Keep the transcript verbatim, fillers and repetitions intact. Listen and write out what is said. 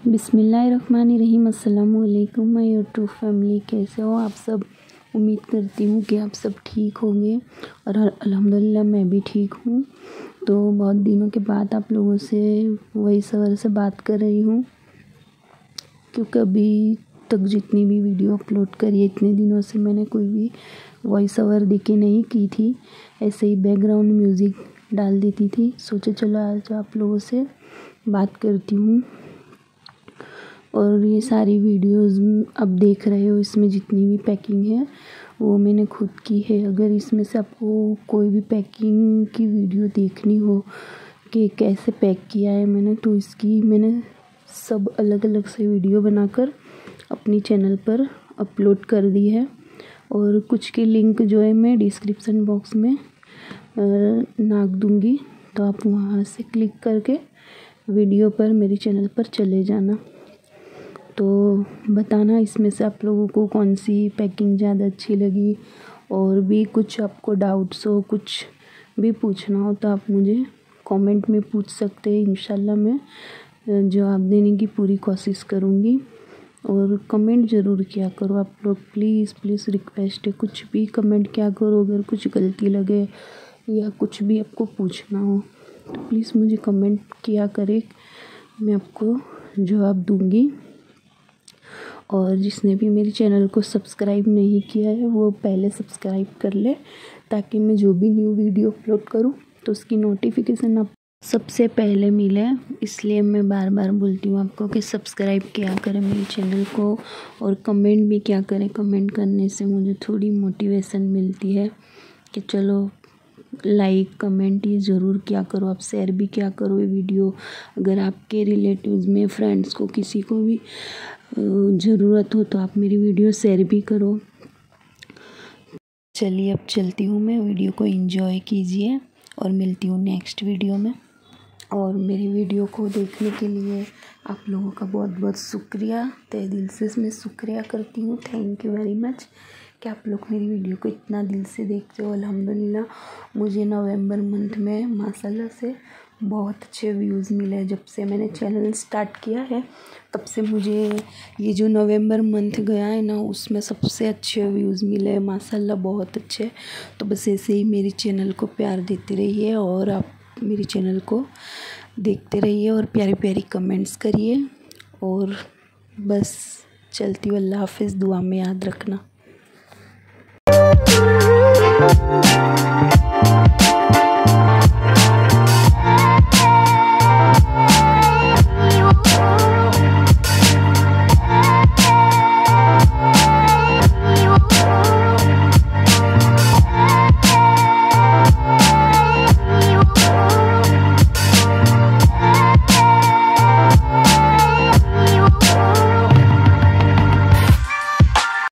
बिस्मिल्लाहिर्रहमानिर्रहीम। अस्सलामु अलैकुम माय यूट्यूब फैमिली, कैसे हो आप सब। उम्मीद करती हूँ कि आप सब ठीक होंगे और अल्हम्दुलिल्लाह मैं भी ठीक हूँ। तो बहुत दिनों के बाद आप लोगों से वॉइस ओवर से बात कर रही हूँ, क्योंकि अभी तक जितनी भी वीडियो अपलोड करी है इतने दिनों से मैंने कोई भी वॉइस ओवर देके नहीं की थी, ऐसे ही बैकग्राउंड म्यूज़िक डाल देती थी। सोचा चलो आज आप लोगों से बात करती हूँ। और ये सारी वीडियोस अब देख रहे हो, इसमें जितनी भी पैकिंग है वो मैंने खुद की है। अगर इसमें से आपको कोई भी पैकिंग की वीडियो देखनी हो कि कैसे पैक किया है मैंने, तो इसकी मैंने सब अलग अलग से वीडियो बनाकर अपनी चैनल पर अपलोड कर दी है। और कुछ की लिंक जो है मैं डिस्क्रिप्शन बॉक्स में नाक दूँगी, तो आप वहाँ से क्लिक करके वीडियो पर मेरे चैनल पर चले जाना। तो बताना इसमें से आप लोगों को कौन सी पैकिंग ज़्यादा अच्छी लगी, और भी कुछ आपको डाउट्स हो, कुछ भी पूछना हो तो आप मुझे कमेंट में पूछ सकते हैं। इंशाल्लाह मैं जवाब देने की पूरी कोशिश करूँगी। और कमेंट ज़रूर किया करो आप लोग, प्लीज़ प्लीज़ रिक्वेस्ट है, कुछ भी कमेंट किया करो। अगर कुछ गलती लगे या कुछ भी आपको पूछना हो तो प्लीज़ मुझे कमेंट किया करें, मैं आपको जवाब दूँगी। और जिसने भी मेरे चैनल को सब्सक्राइब नहीं किया है वो पहले सब्सक्राइब कर ले, ताकि मैं जो भी न्यू वीडियो अपलोड करूँ तो उसकी नोटिफिकेशन आप सबसे पहले मिले। इसलिए मैं बार बार बोलती हूँ आपको कि सब्सक्राइब किया करें मेरे चैनल को, और कमेंट भी क्या करें। कमेंट करने से मुझे थोड़ी मोटिवेशन मिलती है कि चलो लाइक कमेंट ये ज़रूर किया करो। आप शेयर भी किया करो ये वीडियो। अगर आपके रिलेटिव्स में, फ्रेंड्स को, किसी को भी ज़रूरत हो तो आप मेरी वीडियो शेयर भी करो। चलिए अब चलती हूँ मैं, वीडियो को एंजॉय कीजिए और मिलती हूँ नेक्स्ट वीडियो में। और मेरी वीडियो को देखने के लिए आप लोगों का बहुत बहुत शुक्रिया, तहे दिल से मैं शुक्रिया करती हूँ। थैंक यू वेरी मच कि आप लोग मेरी वीडियो को इतना दिल से देखते हो। अल्हम्दुलिल्लाह मुझे नवंबर मंथ में माशाल्लाह से बहुत अच्छे व्यूज़ मिले। जब से मैंने चैनल स्टार्ट किया है तब से मुझे ये जो नवंबर मंथ गया है ना, उसमें सबसे अच्छे व्यूज़ मिले हैं माशाल्लाह, बहुत अच्छे। तो बस ऐसे ही मेरी चैनल को प्यार देते रहिए और आप मेरी चैनल को देखते रहिए और प्यारी प्यारी कमेंट्स करिए। और बस चलती हूँ, अल्लाह हाफ़िज़, दुआ में याद रखना।